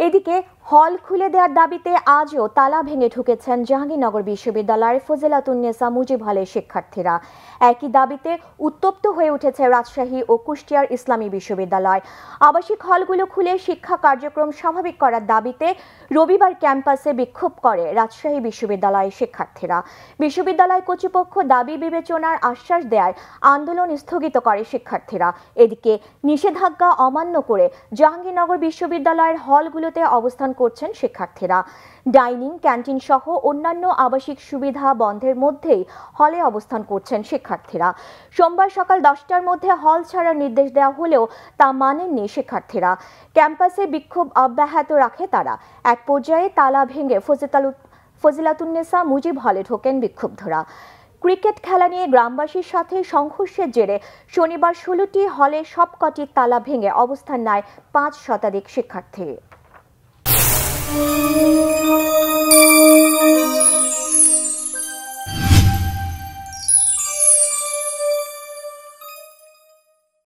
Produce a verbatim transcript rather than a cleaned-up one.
এদিকে হল খুলে দেওয়ার দাবিতে আজও তালা ভেঙে ঢুকেছেন জাহাঙ্গীরনগর বিশ্ববিদ্যালয়ের ফজিলাতুন্নেসা মুজিব হলের শিক্ষার্থীরা। একই দাবিতে উত্তপ্ত হয়ে উঠেছে রাজশাহী ও কুষ্টিয়ার ইসলামী বিশ্ববিদ্যালয়। আবাসিক হলগুলো খুলে শিক্ষা কার্যক্রম স্বাভাবিক করার দাবিতে রবিবার ক্যাম্পাসে বিক্ষোভ করে রাজশাহী বিশ্ববিদ্যালয়ের শিক্ষার্থীরা। বিশ্ববিদ্যালয় কর্তৃপক্ষ দাবি বিবেচনার আশ্বাস দেয় আন্দোলন স্থগিত করে শিক্ষার্থীরা। এদিকে নিষেধাজ্ঞা অমান্য করে জাহাঙ্গীরনগর বিশ্ববিদ্যালয়ের হলগুলোতে অবস্থান করছেন শিক্ষার্থীরা। ডাইনিং, ক্যান্টিন সহ অন্যান্য আবাসিক সুবিধা বন্ধের মধ্যেই হলে অবস্থান করছেন শিক্ষার্থীরা। সোমবার সকাল দশটার মধ্যে হল ছাড়ার নির্দেশ দেওয়া হলেও তা মানেননি শিক্ষার্থীরা। ক্যাম্পাসে বিক্ষোভ অব্যাহত রাখে তারা। এক পর্যায়ে তালা ভেঙে ফজিলাতুন্নেসা মুজিব হলে ঢোকেন বিক্ষুব্ধরা। ক্রিকেট খেলা নিয়ে গ্রামবাসীর সাথে সংঘর্ষের জেরে শনিবার ষোলোটি হলে সবকটি তালা ভেঙে অবস্থান নেয় পাঁচ শতাধিক শিক্ষার্থী।